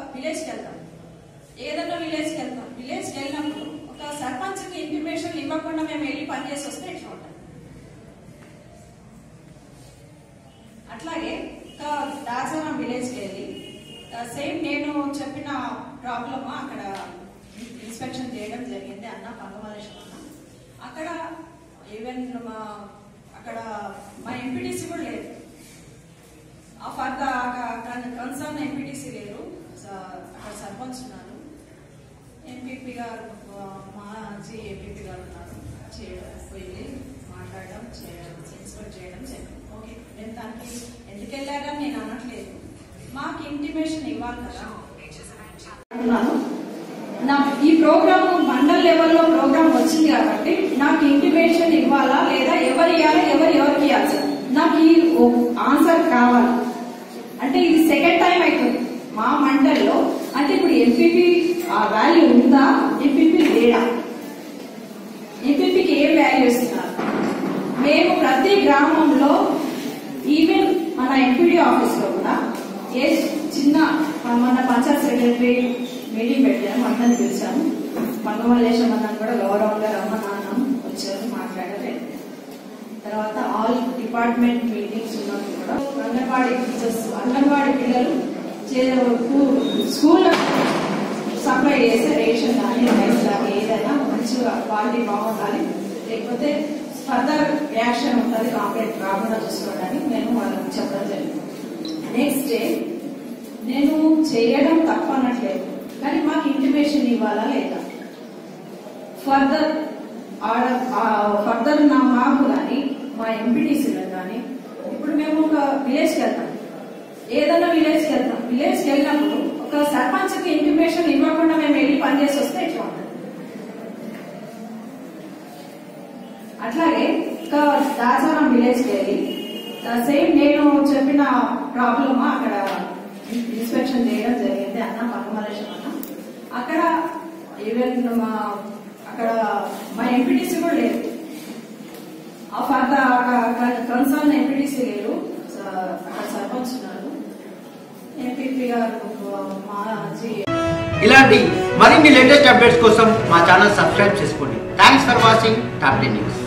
విలేజ్కి వెళ్తాం, ఏదన్నా విలేజ్కి వెళ్తాం. విలేజ్కి వెళ్ళినప్పుడు ఒక సర్పంచ్కి ఇన్ఫర్మేషన్ ఇవ్వకుండా మేము వెళ్ళి పనిచేసి వస్తే ఎట్లా ఉంటాం. అట్లాగే దాచారం విలేజ్కి వెళ్ళి సేమ్ నేను చెప్పిన ప్రాబ్లమ్ అక్కడ ఇన్స్పెక్షన్ చేయడం జరిగింది అన్న పంగమలేశ్వరం అన్న. అక్కడ ఈవెన్ అక్కడ మా ఎంపీటీసీ కూడా లేదు, ఫర్ ద కన్సర్న్ ఎంపీటీసీ లేరు, అక్కడ సర్పంచ్ ఉన్నారు, ఎంపీపీ గారు మాజీ ఎంపీపీ గారు ఉన్నారు. వెళ్ళి మాట్లాడడం చేయడం ఇన్స్పెక్ట్ చేయడం చేయడం ఓకే. నేను దానికి ఎందుకు వెళ్ళారని నేను అనట్లేదు, మాకు ఇంటిమేషన్ ఇవ్వాలి కదా అంటున్నాను. ఈ ప్రోగ్రామ్ మండల్ లెవెల్లో ప్రోగ్రామ్ వచ్చింది కాబట్టి నాకు ఇంటిమేషన్ ఇవ్వాలా లేదా ఎవరు ఇవ్వాలి ఎవరికి ఇవ్వాలి సార్, నాకు ఈ ఆన్సర్ కావాలి. అంటే ఇది సెకండ్ టైం అవుతుంది మా మండల్లో. అంటే ఇప్పుడు ఎంపీపీ వాల్యూ ఉందా, ఎంపీపీ లేడా, ఎంపీపీకి ఏ వాల్యూ ఇస్తున్నారు. మేము ప్రతి గ్రామంలో ఈవెన్ మన ఎంపీడీ ఆఫీస్ లో కూడా ఏ చిన్న మన పంచాయత్ సెక్రటరీ మీటింగ్ పెట్టాము, అందరిని పిలిచాము. పంగమల్లేశ్వరం అన్నది కూడా గౌరవంగా రమ్మన్నాం, వచ్చారు, మాట్లాడారు. తర్వాత ఆల్ డిపార్ట్మెంట్ మీటింగ్స్ ఉన్నప్పుడు కూడా అంగన్వాడీ టీచర్స్, అంగన్వాడీ పిల్లలు స్కూల్ సప్లై చేసే రేషన్ కానీ రైస్ కానీ ఏదైనా మంచిగా క్వాలిటీ బాగుండాలి, లేకపోతే ఫర్దర్ రియాక్షన్ ఉంటుంది, కాంప్లైంట్ రాకుండా చూసుకోవడానికి నేను వాళ్ళకి చెప్పడం జరిగింది. నెక్స్ట్ డే నేను చేయడం తప్ప అనట్లేదు, కానీ మాకు ఇంటిమేషన్ ఇవ్వాలా లేదా, ఫర్దర్ మాకు కానీ మా ఎంపీటీసీలకు కానీ. ఇప్పుడు మేము ఒక విలేజ్కి వెళ్తాం, ఏదన్నా విలేజ్కి వెళ్తాం. విలేజ్కి వెళ్ళినప్పుడు ఒక సర్పంచ్కి ఇంటిమేషన్ ఇవ్వకుండా మేము వెళ్ళి పనిచేసి వస్తే ఎట్లా ఉంటుంది. అట్లాగే దాచారం విలేజ్కి వెళ్ళి సేమ్ నేను చెప్పిన ప్రాబ్లమ్ అక్కడ ఇన్స్పెక్షన్ చేయడం జరిగింది అన్న పంగమలేశ్వరం అన్న. అక్కడ ఈవెన్ అక్కడ మా ఎంపీటీసీ కూడా లేదు, ఫర్ ద కన్సర్న్ ఎంపీటీసీ లేరు, అక్కడ సర్పంచ్ ఉన్నారు, ఎంపీపీ గారు మాజీ. ఇలాంటి మరిన్ని లేటెస్ట్ అప్డేట్స్ కోసం మా ఛానల్ సబ్స్క్రైబ్ చేసుకోండి. Thanks for watching top 10 news.